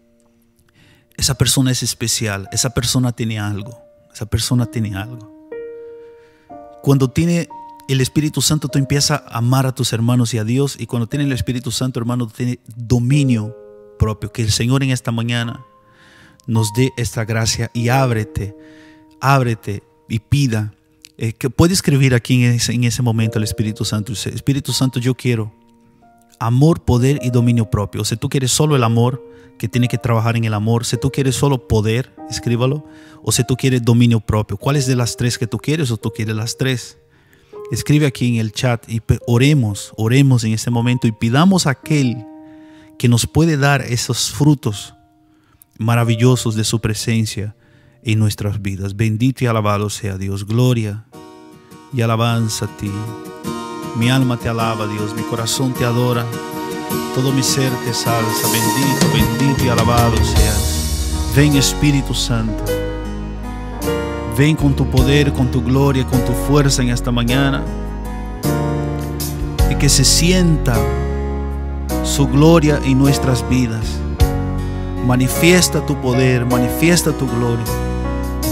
esa persona es especial, esa persona tiene algo, esa persona tiene algo. Cuando tiene el Espíritu Santo, tú empiezas a amar a tus hermanos y a Dios. Y cuando tienes el Espíritu Santo, hermano, tiene dominio propio. Que el Señor en esta mañana nos dé esta gracia y ábrete, ábrete y pida. Eh, que puede escribir aquí en ese, en ese momento el Espíritu Santo. Dice, Espíritu Santo, yo quiero amor, poder y dominio propio. O sea, tú quieres solo el amor, que tiene que trabajar en el amor. Si tú quieres solo poder, escríbalo. O si tú quieres dominio propio. ¿Cuál es de las tres que tú quieres o tú quieres las tres? Escribe aquí en el chat y oremos, oremos en este momento y pidamos a aquel que nos puede dar esos frutos maravillosos de su presencia en nuestras vidas. Bendito y alabado sea Dios. Gloria y alabanza a ti. Mi alma te alaba, Dios. Mi corazón te adora. Todo mi ser te salsa. Bendito, bendito y alabado seas. Ven, Espíritu Santo. Ven con tu poder, con tu gloria, con tu fuerza en esta mañana. Y que se sienta su gloria en nuestras vidas. Manifiesta tu poder, manifiesta tu gloria.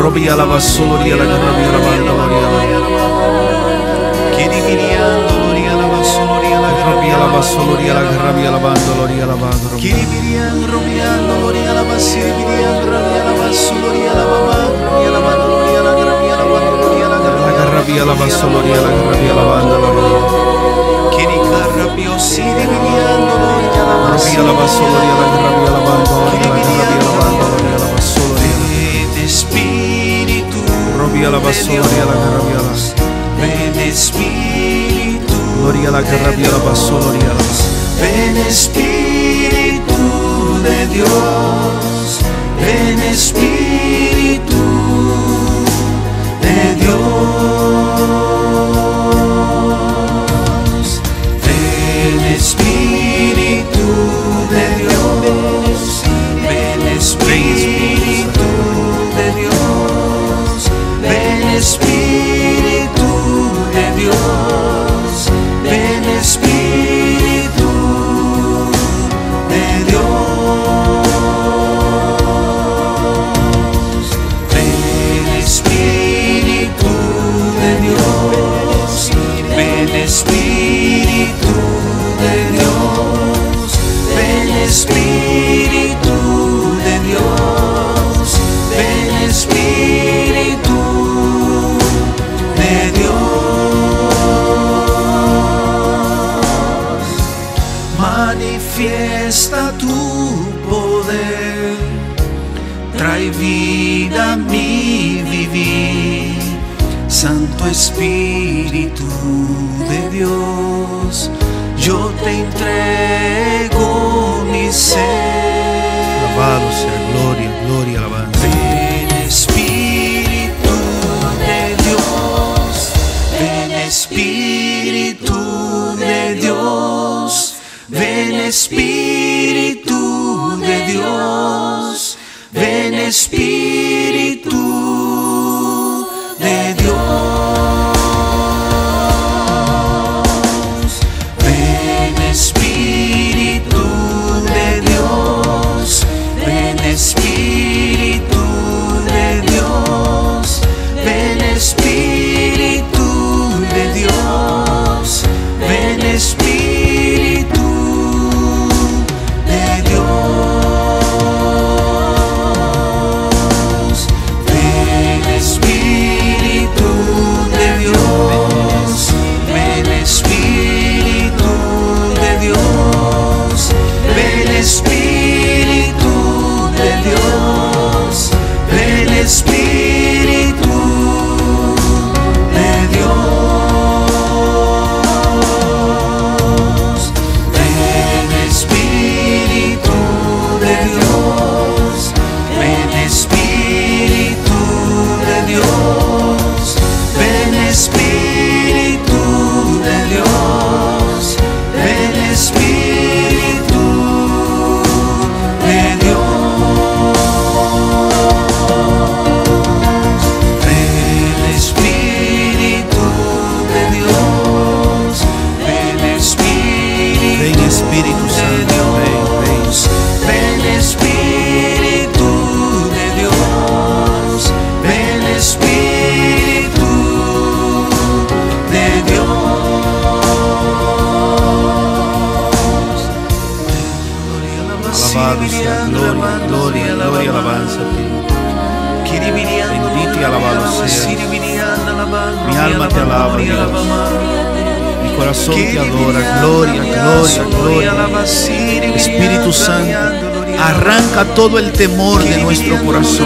Robi alaba soloria la garrabi alabando gloria Kiribiriando, gloria alaba soloria la Robi alaba soloria la garrabi alabando gloria alabando Kiribiriando, robiando, gloria alaba siribiriando, gloria alaba soloria la baba, gloria alabando, gloria la garrabi alabando, gloria la la garrabi alaba soloria la garrabi alabando gloria Kirikarrabio siribiriando, gloria alaba Robi alaba soloria la garrabi alabando gloria la garrabi alabando gloria alaba soloria Ven Espíritu Robi alaba soloria la garrabi alabando Ven Espíritu gloria la garrabi alaba soloria alaba Ven Espíritu de Dios, ven Espíritu de Dios, ven Espíritu de Dios, ven Espíritu de Dios, ven Espíritu de Dios, ven Espíritu de Dios, ven Espíritu de Dios, ven Espíritu de Dios, ven Espíritu de Dios, ven Espíritu de Dios, manifiesta tu poder, trae vida a mi vivir, Santo Espíritu de Dios, yo te entrego mi ser. alabado sea gloria gloria alabanza Ven Espíritu de Dios, ven Espíritu de Dios, ven Espíritu de Dios, ven Espíritu de Dios, ven Espíritu de Dios, ven Espíritu de Dios, ven Espíritu de Dios, ven Espíritu de Dios, ven Espíritu de Dios, ven Espíritu de Dios, ven Espíritu de Dios, ven Espíritu de Dios, ven Espíritu de Dios, ven Espíritu de Dios, ven Espíritu de Dios, ven Espíritu de Dios, ven Espíritu de Dios, ven Espíritu, ven Espíritu Santo ven ven ven Espíritu de Dios, ven Espíritu de Dios. alabado sea gloria gloria gloria alabanza a ti bendito y alabado seas. Mi alma te alaba, Dios. Mi corazón te adora. Gloria, gloria, gloria. Espíritu Santo, arranca todo el temor de nuestro corazón.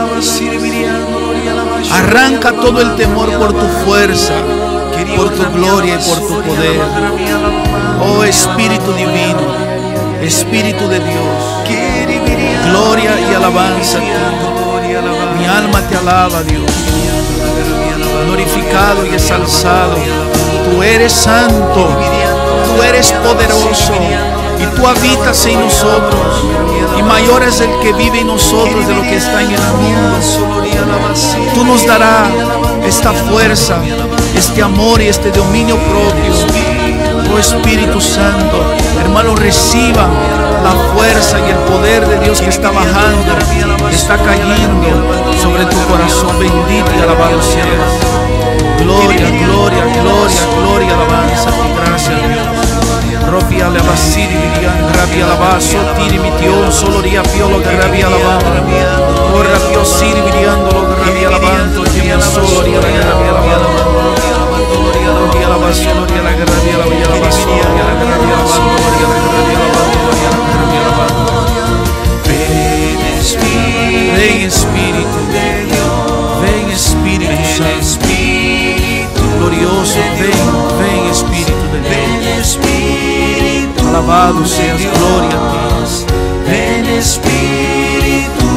Arranca todo el temor por tu fuerza, por tu gloria y por tu poder. Oh Espíritu Divino, Espíritu de Dios, gloria y alabanza a ti. Mi alma te alaba, Dios. Glorificado y exalzado. Tú eres santo, tú eres poderoso y tú habitas en nosotros. Y mayor es el que vive en nosotros de lo que está en el mundo. Tú nos darás esta fuerza, este amor y este dominio propio. Oh Espíritu Santo, hermano, reciba la fuerza y el poder de Dios que está bajando está cayendo sobre tu corazón. Bendito y alabado seas. Gloria, gloria, gloria, gloria, alabanza y gracias, Dios. Ropi alabasiri virian rabi alabaso tiri mitión solo ria piolo que rabi alabando. Ora pio siri viriando lo que rabi alabando. Ria solo ria la rabi alabando. Ria alabaso ria la rabi alabaso ria la rabi alabando. Ria la rabi alabando. Ria la rabi alabando. Ven Espíritu, ven Espíritu de Dios, ven Espíritu Santo, glorioso, ven, ven Espíritu de Dios. Alabado seas, gloria a ti. Ven Espíritu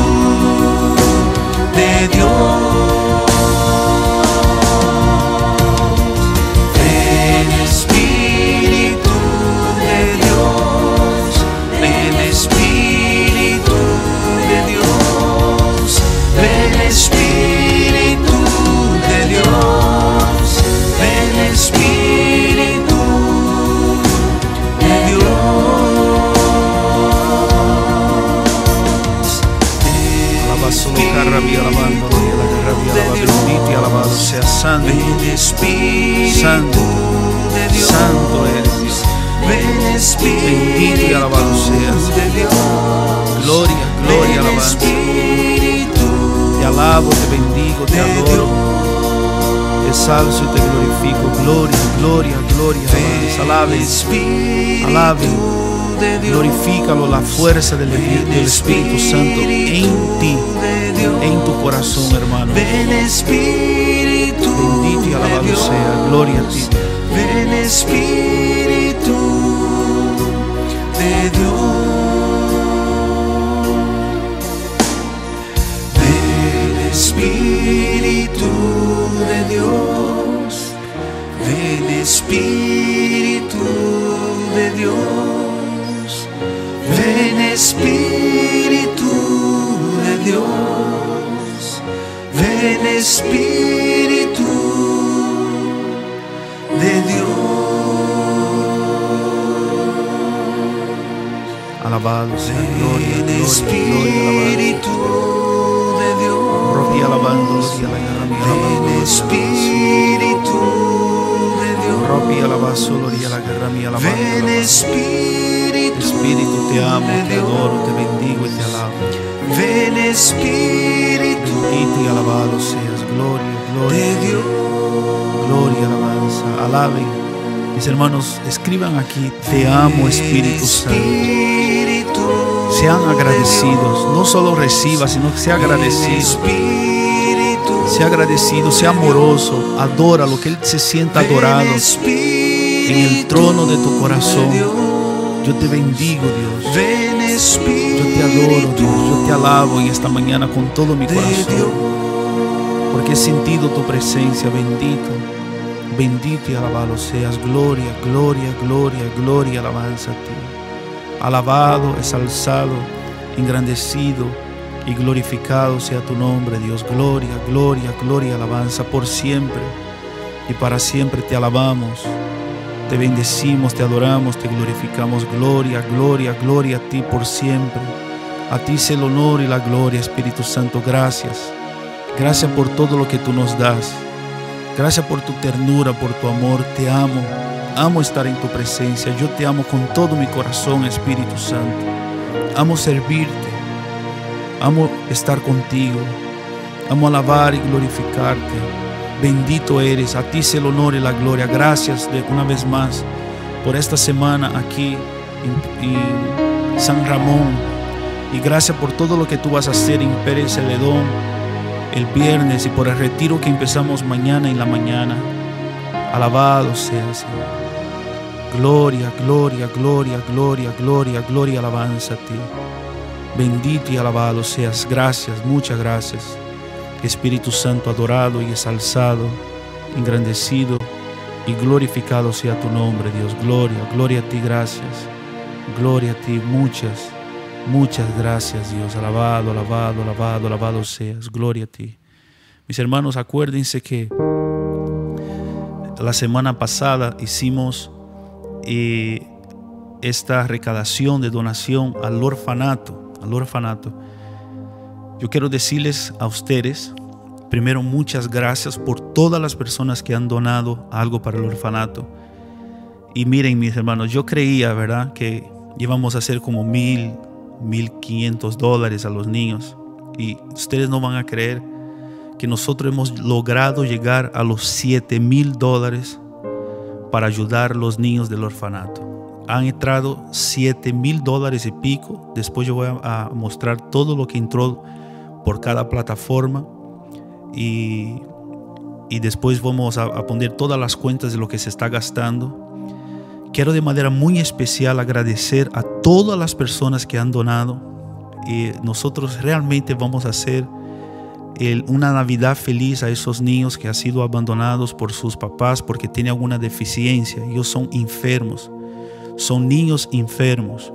de Dios. Ven Espíritu de Dios. Ven Espíritu de Dios. Ven Espíritu de Dios. Ven Espíritu de Dios. Solo carrabia alabando, bendito y alabado sea santo, santo, santo eres Dios. Bendito y alabado seas. Gloria, gloria, alabanza. Te alabo, te bendigo, te adoro. Te exalzo y te glorifico. Gloria, gloria, gloria, alabanza. Alaben, alaben. Glorifícalo, la fuerza del, del Espíritu Santo en ti, en tu corazón, hermano. Bendito y alabado sea, gloria a ti. Ven Espíritu de Dios. Ven Espíritu de Dios. Ven Espíritu de Dios. Ven Espíritu de Dios. Ven Espíritu de Dios. Alabado sea, gloria, Ven gloria, Espíritu de Dios. gloria, alabando, Ven Espíritu de Dios. Ropi alabazo, gloria, la guerra mía, alabando. Ven Espíritu, Espíritu, te amo, te adoro, te bendigo y te alabo. ven Espíritu Bendito y alabado seas, gloria, gloria, de Dios. gloria, alabanza, alaben. Mis hermanos, escriban aquí, te amo, Espíritu Santo. Espíritu Sean agradecidos, no solo reciba, sino que sea agradecido. Espíritu, Sea agradecido, sea amoroso, adora lo que Él se sienta adorado en el trono de tu corazón. Yo te bendigo, Dios. ven Yo Espíritu, te adoro, Dios. Yo te alabo en esta mañana con todo mi corazón, porque he sentido tu presencia. Bendito, bendito y alabado seas. Gloria, gloria, gloria, gloria, alabanza a ti. Alabado, exalzado, engrandecido y glorificado sea tu nombre, Dios. Gloria, gloria, gloria, alabanza por siempre y para siempre te alabamos. Te bendecimos, te adoramos, te glorificamos. Gloria, gloria, gloria a ti por siempre. A ti sea el honor y la gloria, Espíritu Santo. Gracias. Gracias por todo lo que tú nos das. Gracias por tu ternura, por tu amor. Te amo. Amo estar en tu presencia. Yo te amo con todo mi corazón, Espíritu Santo. Amo servirte. Amo estar contigo. Amo alabar y glorificarte. Bendito eres, a ti sea el honor y la gloria. Gracias de una vez más por esta semana aquí en, en San Ramón. Y gracias por todo lo que tú vas a hacer en Pérez Celedón el viernes y por el retiro que empezamos mañana en la mañana. Alabado sea, Señor. Gloria, gloria, gloria, gloria, gloria, gloria, alabanza a ti. Bendito y alabado seas. Gracias, muchas gracias. Espíritu Santo, adorado y exalzado, engrandecido y glorificado sea tu nombre, Dios. Gloria, gloria a ti, gracias. Gloria a ti, muchas, muchas gracias, Dios. Alabado, alabado, alabado, alabado seas. Gloria a ti. Mis hermanos, acuérdense que la semana pasada hicimos eh, esta recaudación de donación al orfanato, al orfanato. Yo quiero decirles a ustedes, primero, muchas gracias por todas las personas que han donado algo para el orfanato. Y miren, mis hermanos, yo creía, ¿verdad?, que íbamos a hacer como mil, mil quinientos dólares a los niños. Y ustedes no van a creer que nosotros hemos logrado llegar a los siete mil dólares para ayudar a los niños del orfanato. Han entrado siete mil dólares y pico. Después yo voy a, a mostrar todo lo que entró por cada plataforma. Y, y después vamos a, a poner todas las cuentas de lo que se está gastando. Quiero de manera muy especial agradecer a todas las personas que han donado. Y nosotros realmente vamos a hacer el, una Navidad feliz a esos niños que han sido abandonados por sus papás porque tienen alguna deficiencia. Ellos son enfermos, son niños enfermos.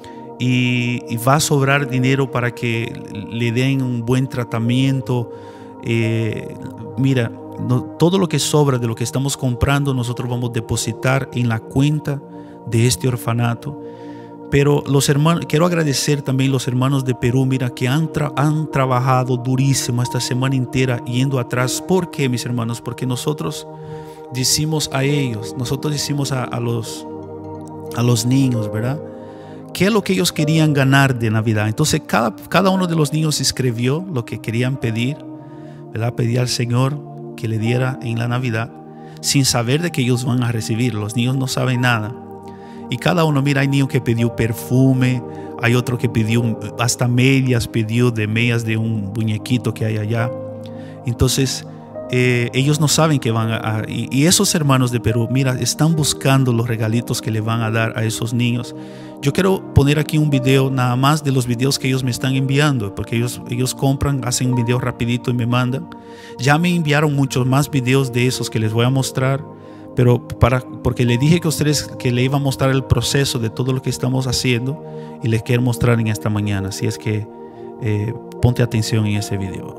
Y, y va a sobrar dinero para que le den un buen tratamiento. Eh, mira, no, todo lo que sobra de lo que estamos comprando nosotros vamos a depositar en la cuenta de este orfanato. Pero los hermanos, quiero agradecer también a los hermanos de Perú, mira, que han, tra han trabajado durísimo esta semana entera yendo atrás. ¿Por qué, mis hermanos? Porque nosotros decimos a ellos, nosotros decimos a, a, los, a los niños, ¿verdad?, qué es lo que ellos querían ganar de Navidad. Entonces cada, cada uno de los niños escribió lo que querían pedir, ¿verdad? Pedía al Señor que le diera en la Navidad, sin saber de que ellos van a recibir. Los niños no saben nada. Y cada uno, mira, hay niño que pidió perfume, hay otro que pidió hasta medias, pidió de medias de un muñequito que hay allá. Entonces, eh, ellos no saben que van a... a y, y esos hermanos de Perú, mira, están buscando los regalitos que le van a dar a esos niños. Yo quiero poner aquí un video nada más de los videos que ellos me están enviando, porque ellos, ellos compran, hacen un video rapidito y me mandan. Ya me enviaron muchos más videos de esos que les voy a mostrar, pero para, porque le dije que a ustedes que le iba a mostrar el proceso de todo lo que estamos haciendo y les quiero mostrar en esta mañana. Así es que eh, ponte atención en ese video.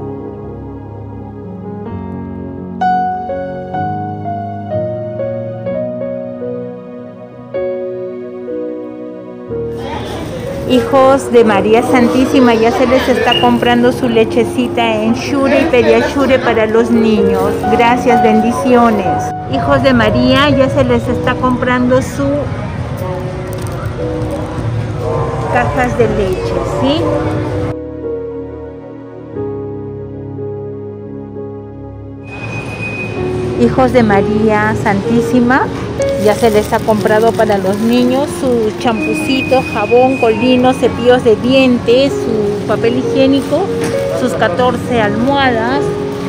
Hijos de María Santísima, ya se les está comprando su lechecita en Shure y Pediashure para los niños. Gracias, bendiciones. Hijos de María, ya se les está comprando su cajas de leche, ¿sí? Hijos de María Santísima, ya se les ha comprado para los niños su champucito, jabón, colino, cepillos de dientes, su papel higiénico, sus catorce almohadas,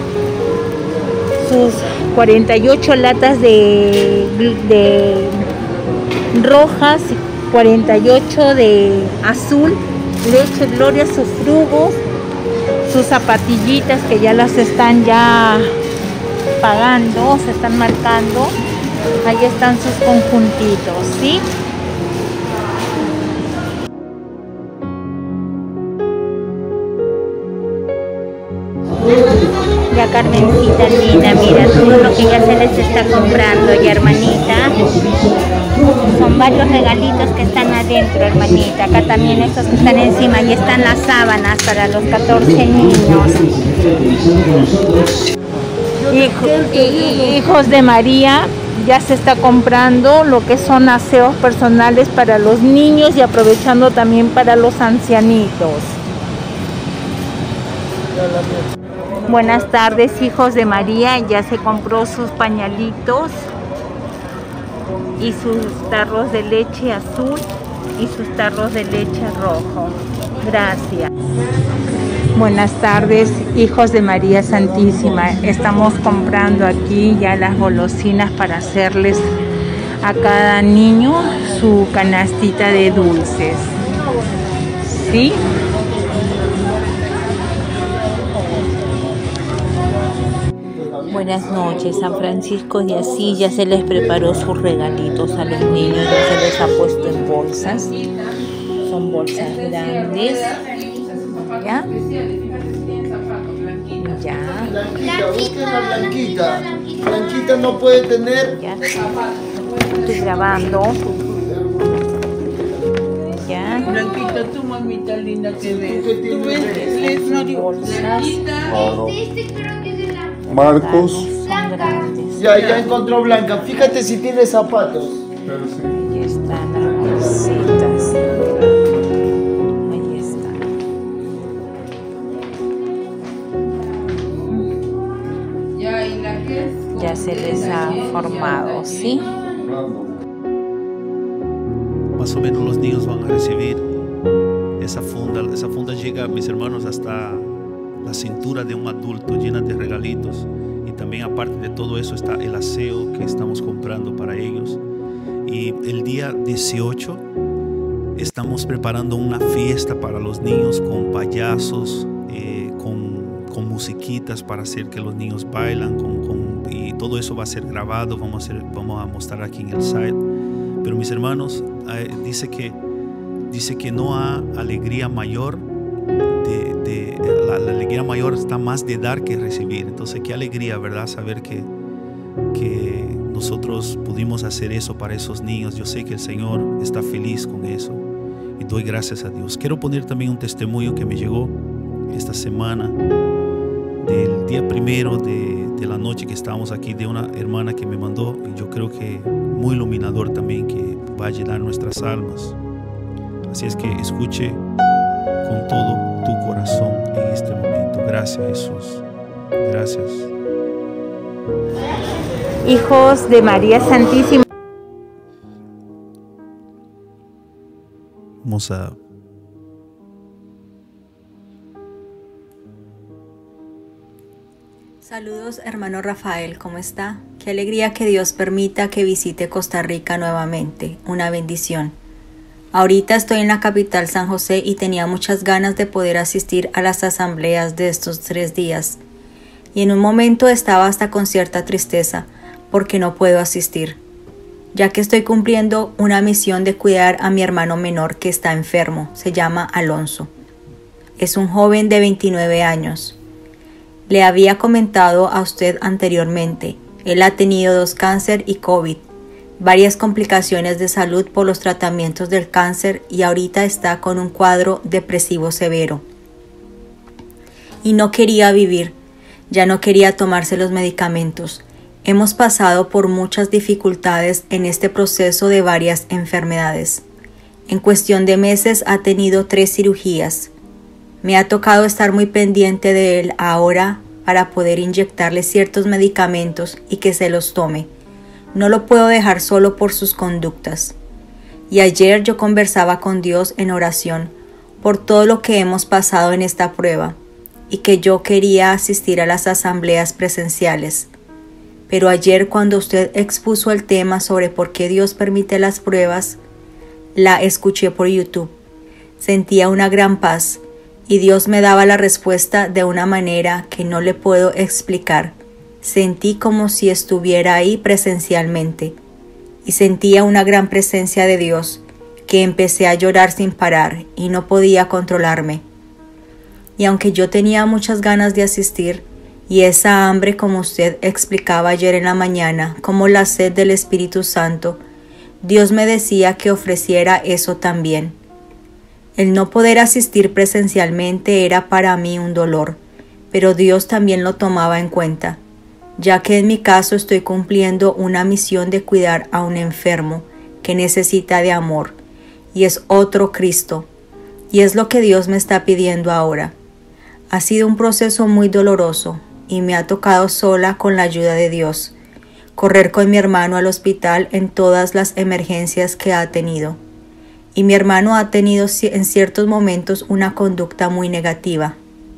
sus cuarenta y ocho latas de, de rojas, cuarenta y ocho de azul, leche Gloria, sus frugos, sus zapatillitas que ya las están ya pagando, se están marcando. Ahí están sus conjuntitos, ¿sí? Ya Carmencita linda, mira todo lo que ya se les está comprando, ya hermanita. Son varios regalitos que están adentro, hermanita. Acá también estos que están encima, y están las sábanas para los catorce niños. Hijo, hijos de María, ya se está comprando lo que son aseos personales para los niños y aprovechando también para los ancianitos. Buenas tardes, hijos de María, ya se compró sus pañalitos y sus tarros de leche azul y sus tarros de leche rojo. Gracias. Buenas tardes, hijos de María Santísima. Estamos comprando aquí ya las golosinas para hacerles a cada niño su canastita de dulces. ¿Sí? Buenas noches, San Francisco de Asís ya se les preparó sus regalitos a los niños, ya se les ha puesto en bolsas. Son bolsas grandes. ¿Ya? Ya. Busquen la blanquita. Blanquita no puede tener. Ya. Estoy grabando. Ya. Blanquita, tú mamita linda que ves. ¿Qué Tú tiene ves, de- les blanquita. Este creo que es de la Marcos. blanca. Ya, ya encontró Blanca. Fíjate si tiene zapatos. Ahí están hermositas. Ahí están. Ya, y la que es Ya se les ha formado, ¿sí? Más o menos los niños van a recibir esa funda. Esa funda llega, mis hermanos, hasta la cintura de un adulto, llena de regalitos. Y también aparte de todo eso está el aseo que estamos comprando para ellos. Y el día dieciocho estamos preparando una fiesta para los niños con payasos, eh, con, con musiquitas para hacer que los niños bailan. Con, con, y todo eso va a ser grabado, vamos a, hacer, vamos a mostrar aquí en el site. Pero mis hermanos, eh, dice, que, dice que no hay alegría mayor. De, de, la, la alegría mayor está más de dar que recibir. Entonces qué alegría, ¿verdad? Saber que, que nosotros pudimos hacer eso para esos niños. Yo sé que el Señor está feliz con eso y doy gracias a Dios. Quiero poner también un testimonio que me llegó esta semana del día primero de, de la noche que estábamos aquí, de una hermana que me mandó, y yo creo que muy iluminador también, que va a llenar nuestras almas. Así es que escuche con todo tu corazón en este momento. Gracias, Jesús. Gracias. Hijos de María Santísima. Vamos a Saludos, hermano Rafael, ¿cómo está? Qué alegría que Dios permita que visite Costa Rica nuevamente, una bendición. Ahorita estoy en la capital San José y tenía muchas ganas de poder asistir a las asambleas de estos tres días. Y en un momento estaba hasta con cierta tristeza porque no puedo asistir, ya que estoy cumpliendo una misión de cuidar a mi hermano menor que está enfermo, se llama Alonso. Es un joven de veintinueve años. Le había comentado a usted anteriormente, él ha tenido dos cáncer y COVID, varias complicaciones de salud por los tratamientos del cáncer y ahorita está con un cuadro depresivo severo. Y no quería vivir, ya no quería tomarse los medicamentos. Hemos pasado por muchas dificultades en este proceso de varias enfermedades. En cuestión de meses ha tenido tres cirugías. Me ha tocado estar muy pendiente de él ahora para poder inyectarle ciertos medicamentos y que se los tome. No lo puedo dejar solo por sus conductas. Y ayer yo conversaba con Dios en oración por todo lo que hemos pasado en esta prueba y que yo quería asistir a las asambleas presenciales. Pero ayer cuando usted expuso el tema sobre por qué Dios permite las pruebas, la escuché por YouTube. Sentía una gran paz y Dios me daba la respuesta de una manera que no le puedo explicar. Sentí como si estuviera ahí presencialmente y sentía una gran presencia de Dios que empecé a llorar sin parar y no podía controlarme. Y aunque yo tenía muchas ganas de asistir y esa hambre como usted explicaba ayer en la mañana, como la sed del Espíritu Santo, Dios me decía que ofreciera eso también. El no poder asistir presencialmente era para mí un dolor, pero Dios también lo tomaba en cuenta, ya que en mi caso estoy cumpliendo una misión de cuidar a un enfermo que necesita de amor, y es otro Cristo, y es lo que Dios me está pidiendo ahora. Ha sido un proceso muy doloroso, y me ha tocado sola con la ayuda de Dios, correr con mi hermano al hospital en todas las emergencias que ha tenido. Y mi hermano ha tenido en ciertos momentos una conducta muy negativa.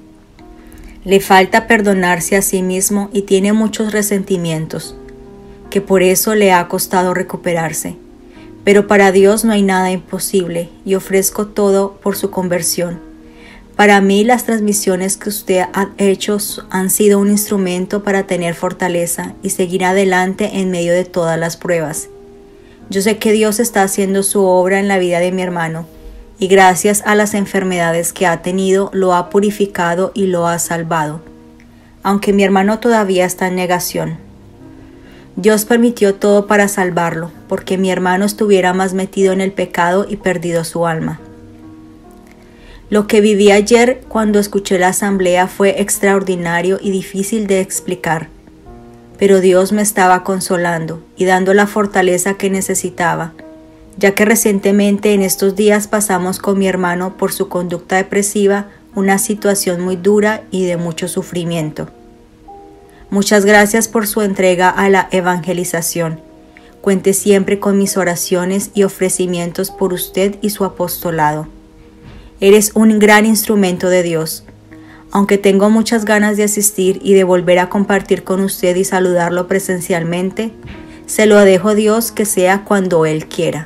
Le falta perdonarse a sí mismo y tiene muchos resentimientos, que por eso le ha costado recuperarse. Pero para Dios no hay nada imposible y ofrezco todo por su conversión. Para mí las transmisiones que usted ha hecho han sido un instrumento para tener fortaleza y seguir adelante en medio de todas las pruebas. Yo sé que Dios está haciendo su obra en la vida de mi hermano y gracias a las enfermedades que ha tenido lo ha purificado y lo ha salvado, aunque mi hermano todavía está en negación. Dios permitió todo para salvarlo, porque mi hermano estuviera más metido en el pecado y perdido su alma. Lo que viví ayer cuando escuché la asamblea fue extraordinario y difícil de explicar, pero Dios me estaba consolando y dando la fortaleza que necesitaba, ya que recientemente en estos días pasamos con mi hermano por su conducta depresiva una situación muy dura y de mucho sufrimiento. Muchas gracias por su entrega a la evangelización. Cuente siempre con mis oraciones y ofrecimientos por usted y su apostolado. Eres un gran instrumento de Dios. Aunque tengo muchas ganas de asistir y de volver a compartir con usted y saludarlo presencialmente, se lo dejo a Dios que sea cuando Él quiera.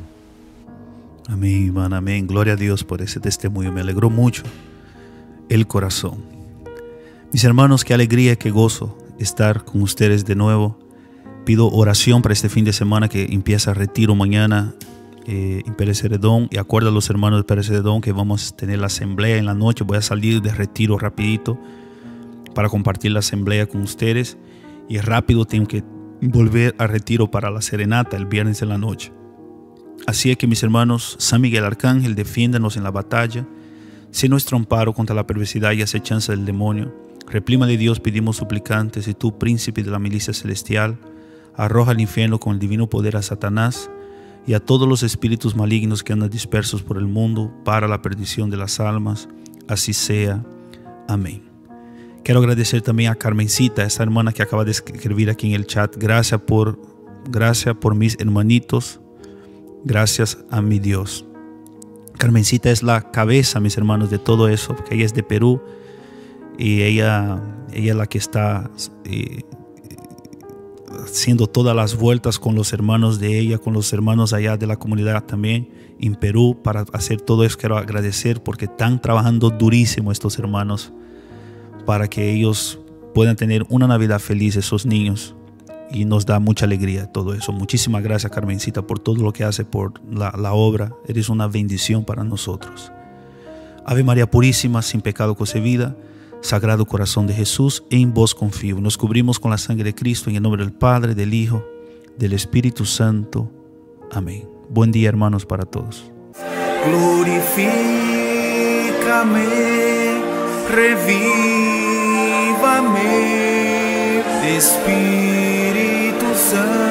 Amén, hermano, amén. Gloria a Dios por ese testimonio. Me alegró mucho el corazón. Mis hermanos, qué alegría, qué gozo estar con ustedes de nuevo. Pido oración para este fin de semana que empieza retiro mañana eh, en Pérez Celedón. Y acuerda a los hermanos de Pérez Celedón que vamos a tener la asamblea en la noche. Voy a salir de retiro rapidito para compartir la asamblea con ustedes. Y rápido tengo que volver a retiro para la serenata el viernes en la noche. Así es que, mis hermanos, San Miguel Arcángel, defiéndanos en la batalla. Sé nuestro amparo contra la perversidad y acechanza del demonio. Replima de Dios pedimos suplicantes, y tú, príncipe de la milicia celestial, arroja al infierno con el divino poder a Satanás y a todos los espíritus malignos que andan dispersos por el mundo para la perdición de las almas. Así sea. Amén. Quiero agradecer también a Carmencita, esta hermana que acaba de escribir aquí en el chat. Gracias por, gracias por mis hermanitos. Gracias a mi Dios. Carmencita es la cabeza, mis hermanos, de todo eso, porque ella es de Perú y ella, ella es la que está eh, haciendo todas las vueltas con los hermanos de ella, con los hermanos allá de la comunidad también en Perú para hacer todo eso. Quiero agradecer porque están trabajando durísimo estos hermanos para que ellos puedan tener una Navidad feliz, esos niños, y nos da mucha alegría todo eso. Muchísimas gracias, Carmencita, por todo lo que hace por la, la obra. Eres una bendición para nosotros. Ave María Purísima, sin pecado concebida, Sagrado Corazón de Jesús, en vos confío. Nos cubrimos con la sangre de Cristo, en el nombre del Padre, del Hijo, del Espíritu Santo. Amén. Buen día, hermanos, para todos. Glorifícame, revívame, Espíritu Santo.